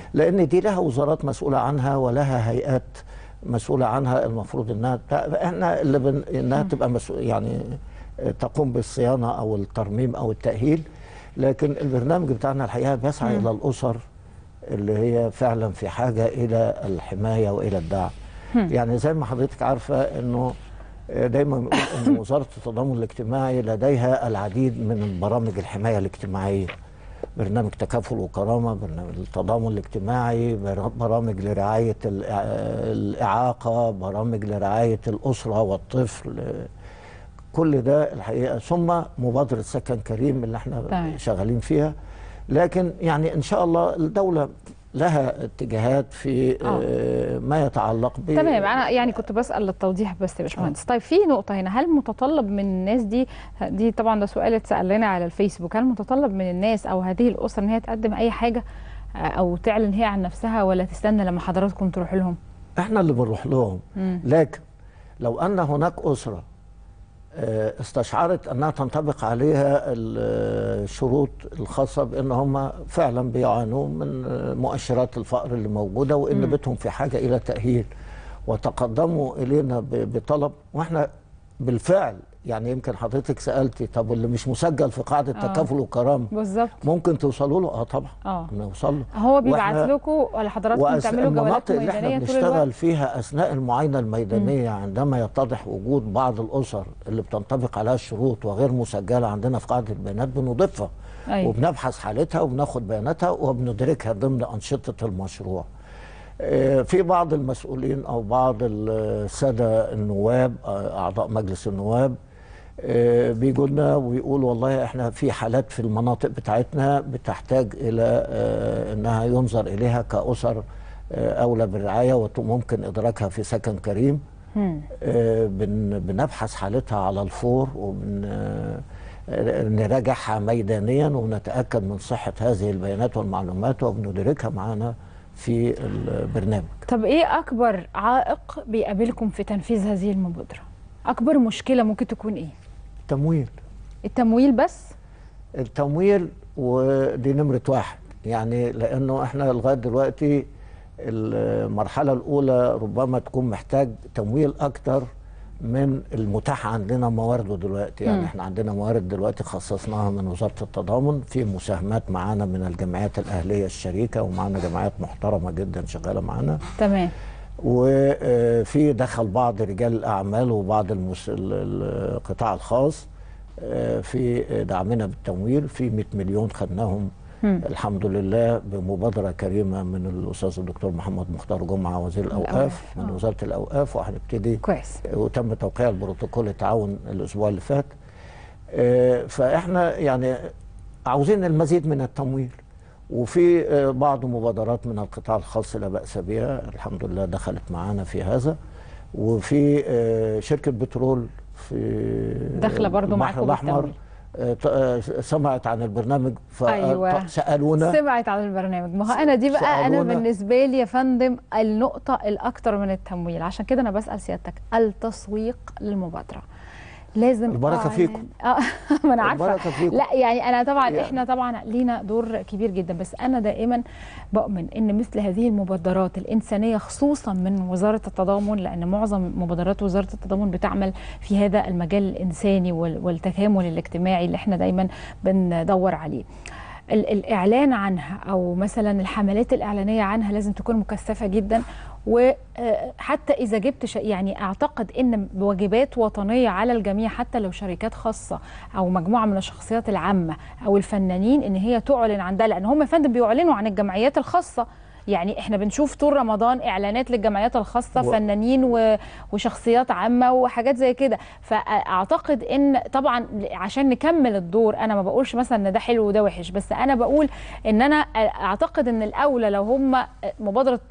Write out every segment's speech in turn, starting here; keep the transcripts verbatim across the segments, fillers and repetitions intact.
لان دي لها وزارات مسؤوله عنها ولها هيئات مسؤوله عنها، المفروض انها احنا اللي بن... انها تبقى مسؤول يعني تقوم بالصيانه او الترميم او التاهيل. لكن البرنامج بتاعنا الحقيقه بيسعى الى الاسر اللي هي فعلا في حاجه الى الحمايه والى الدعم. يعني زي ما حضرتك عارفه انه دايما بنقول ان وزاره التضامن الاجتماعي لديها العديد من برامج الحمايه الاجتماعيه. برنامج تكافل وكرامه، برنامج التضامن الاجتماعي، برامج لرعايه الاعاقه، برامج لرعايه الاسره والطفل، كل ده الحقيقه، ثم مبادره سكن كريم اللي احنا طيب. شغالين فيها. لكن يعني ان شاء الله الدوله لها اتجاهات في آه. ما يتعلق ب تمام. انا يعني كنت بسال للتوضيح بس يا باشمهندس. طيب في نقطه هنا، هل متطلب من الناس دي دي طبعا ده سؤال اتسال لنا على الفيسبوك، هل متطلب من الناس او هذه الاسر ان هي تقدم اي حاجه او تعلن هي عن نفسها، ولا تستنى لما حضراتكم تروحوا لهم؟ احنا اللي بنروح لهم. مم. لكن لو ان هناك اسره استشعرت انها تنطبق عليها الشروط الخاصه بان هم فعلا بيعانوا من مؤشرات الفقر اللي موجوده، وان بيتهم في حاجه الى تاهيل، وتقدموا الينا بطلب، واحنا بالفعل يعني يمكن حضرتك سالتي طب اللي مش مسجل في قاعده آه. تكافل وكرامه بالظبط ممكن توصلوا له؟ اه طبعا اه نوصل له. هو بيبعت لكم ولا حضراتكم تعملوا جولات ميدانيه اللي احنا بنشتغل فيها اثناء المعاينه الميدانيه، مم. عندما يتضح وجود بعض الاسر اللي بتنطبق عليها الشروط وغير مسجله عندنا في قاعده البيانات بنضيفها. أيوة. وبنبحث حالتها وبناخد بياناتها وبندركها ضمن انشطه المشروع. في بعض المسؤولين او بعض الساده النواب اعضاء مجلس النواب بيجوا لنا ويقولوا والله احنا في حالات في المناطق بتاعتنا بتحتاج الى انها ينظر اليها كاسر اولى بالرعايه وممكن ادراكها في سكن كريم. بنبحث حالتها على الفور وبنراجعها ميدانيا ونتاكد من صحه هذه البيانات والمعلومات وبندركها معانا في البرنامج. طب ايه اكبر عائق بيقابلكم في تنفيذ هذه المبادره؟ اكبر مشكله ممكن تكون ايه؟ التمويل. التمويل بس؟ التمويل، ودي نمره واحد، يعني لانه احنا لغايه دلوقتي المرحله الاولى ربما تكون محتاج تمويل اكتر من المتاح عندنا موارده دلوقتي. يعني م. احنا عندنا موارد دلوقتي خصصناها من وزاره التضامن، في مساهمات معانا من الجمعيات الاهليه الشريكه، ومعانا جمعيات محترمه جدا شغاله معانا. تمام. وفي دخل بعض رجال الاعمال وبعض المس... القطاع الخاص في دعمنا بالتمويل، في مئة مليون خدناهم م. الحمد لله بمبادره كريمه من الاستاذ الدكتور محمد مختار جمعه وزير الاوقاف من وزاره الاوقاف، وهنبتدي كويس، وتم توقيع البروتوكول التعاون الاسبوع اللي فات. فاحنا يعني عاوزين المزيد من التمويل، وفي بعض مبادرات من القطاع الخاص لا باس بها الحمد لله دخلت معانا في هذا، وفي شركه بترول في داخله برضه معاكم الاحمر سمعت عن البرنامج فسالونا. أيوة. سمعت عن البرنامج. ما هو انا دي بقى انا بالنسبه لي يا فندم النقطه الاكثر من التمويل، عشان كده انا بسال سيادتك التسويق للمبادره لازم البركه فيكم. اه ما انا عارفه. البركه فيكم. لا يعني انا طبعا يعني. احنا طبعا لينا دور كبير جدا، بس انا دائما بؤمن ان مثل هذه المبادرات الانسانيه خصوصا من وزاره التضامن، لان معظم مبادرات وزاره التضامن بتعمل في هذا المجال الانساني والتكامل الاجتماعي اللي احنا دايما بندور عليه. الاعلان عنها او مثلا الحملات الاعلانيه عنها لازم تكون مكثفه جدا، وحتى اذا جبت يعني اعتقد ان بواجبات وطنيه على الجميع، حتى لو شركات خاصه او مجموعه من الشخصيات العامه او الفنانين، ان هي تعلن عن ده، لان هم يا فندم بيعلنوا عن الجمعيات الخاصه. يعني احنا بنشوف طول رمضان اعلانات للجمعيات الخاصه و... فنانين وشخصيات عامه وحاجات زي كده. فاعتقد ان طبعا عشان نكمل الدور، انا ما بقولش مثلا ان ده حلو وده وحش، بس انا بقول ان انا اعتقد ان الاولى لو هم مبادره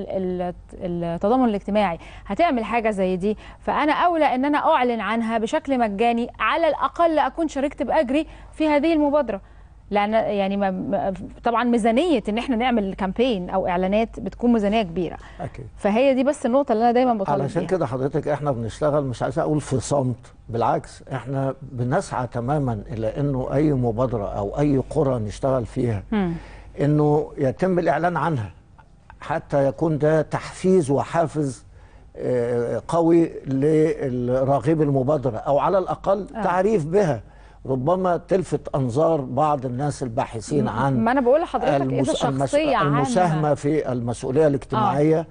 التضامن الاجتماعي هتعمل حاجه زي دي، فانا اولى ان انا اعلن عنها بشكل مجاني، على الاقل اكون شاركت باجري في هذه المبادره. لان يعني ما طبعا ميزانيه ان احنا نعمل كامبين او اعلانات بتكون ميزانيه كبيره. اكيد. فهي دي بس النقطه اللي انا دايما بطالب بيها. علشان كده حضرتك احنا بنشتغل، مش عايز اقول في صمت، بالعكس احنا بنسعى تماما الى انه اي مبادره او اي قرى نشتغل فيها م. انه يتم الاعلان عنها حتى يكون ده تحفيز وحافز قوي لراغب المبادرة، أو على الأقل آه. تعريف بها، ربما تلفت أنظار بعض الناس الباحثين عن ما أنا بقول لحضرتك المس... شخصية المساهمة عامة في المسؤولية الاجتماعية. آه.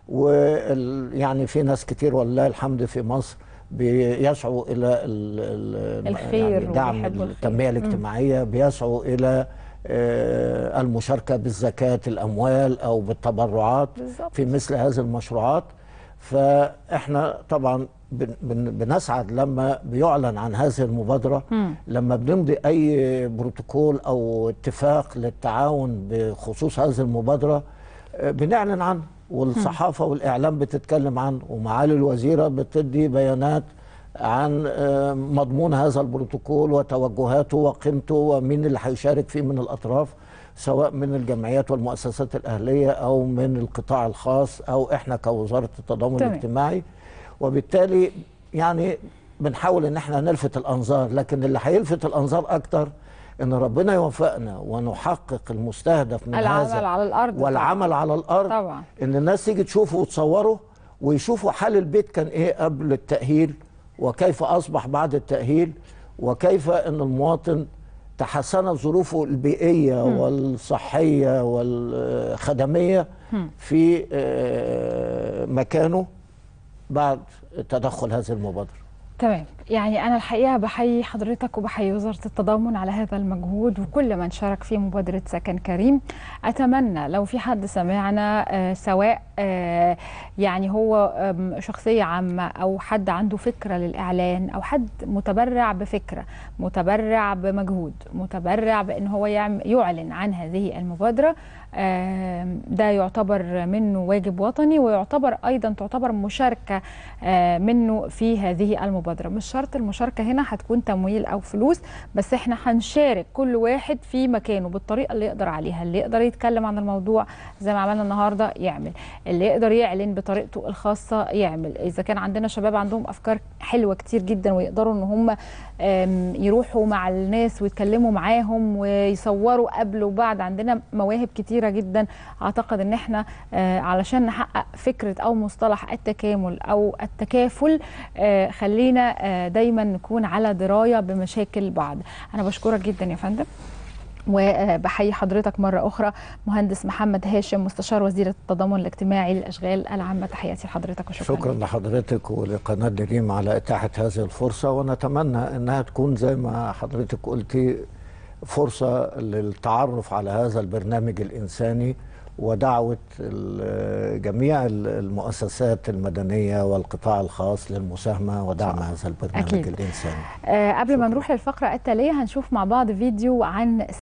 ويعني في ناس كتير والله الحمد في مصر بيسعوا إلى الخير يعني دعم التنمية الاجتماعية، بيسعوا إلى المشاركة بالزكاة الأموال أو بالتبرعات بالزبط. في مثل هذه المشروعات. فإحنا طبعا بنسعد لما بيعلن عن هذه المبادرة، م. لما بنمضي أي بروتوكول أو اتفاق للتعاون بخصوص هذه المبادرة بنعلن عنه، والصحافة والإعلام بتتكلم عنه، ومعالي الوزيرة بتدي بيانات عن مضمون هذا البروتوكول وتوجهاته وقيمته ومين اللي هيشارك فيه من الأطراف، سواء من الجمعيات والمؤسسات الأهلية أو من القطاع الخاص أو إحنا كوزارة التضامن طبعا. الاجتماعي. وبالتالي يعني بنحاول إن إحنا نلفت الأنظار، لكن اللي هيلفت الأنظار أكتر إن ربنا يوفقنا ونحقق المستهدف من العمل هذا على الأرض والعمل طبعا. على الأرض طبعا. إن الناس تيجي تشوفه وتصوره ويشوفوا حال البيت كان إيه قبل التأهيل وكيف أصبح بعد التأهيل، وكيف أن المواطن تحسنت ظروفه البيئية م. والصحية والخدمية م. في مكانه بعد تدخل هذه المبادرة. تمام. يعني أنا الحقيقة بحيي حضرتك وبحيي وزارة التضامن على هذا المجهود وكل من شارك في مبادرة سكن كريم. أتمنى لو في حد سمعنا آه سواء آه يعني هو آه شخصية عامة أو حد عنده فكرة للإعلان أو حد متبرع بفكرة، متبرع بمجهود، متبرع بأن هو يعلن عن هذه المبادرة، آه ده يعتبر منه واجب وطني، ويعتبر أيضا تعتبر مشاركة آه منه في هذه المبادرة. مش شرط المشاركة هنا هتكون تمويل أو فلوس، بس احنا هنشارك كل واحد في مكانه بالطريقة اللي يقدر عليها. اللي يقدر يتكلم عن الموضوع زي ما عملنا النهاردة يعمل، اللي يقدر يعلن بطريقته الخاصة يعمل. إذا كان عندنا شباب عندهم أفكار حلوة كتير جدا ويقدروا ان هم يروحوا مع الناس ويتكلموا معاهم ويصوروا قبل وبعد، عندنا مواهب كتيرة جدا. أعتقد ان احنا علشان نحقق فكرة أو مصطلح التكامل أو التكافل خلينا دايما نكون على دراية بمشاكل بعض. أنا بشكرك جدا يا فندم، وبحيي حضرتك مرة أخرى مهندس محمد هاشم مستشار وزير التضامن الاجتماعي للأشغال العامة. تحياتي لحضرتك وشكرا. شكرا لحضرتك ولقناة دريم على إتاحة هذه الفرصة، ونتمنى أنها تكون زي ما حضرتك قلتي فرصة للتعرف على هذا البرنامج الإنساني، ودعوة جميع المؤسسات المدنية والقطاع الخاص للمساهمة ودعم هذا البرنامج أكيد. الإنساني. أه قبل ما نروح للفقرة التالية هنشوف مع بعض فيديو عن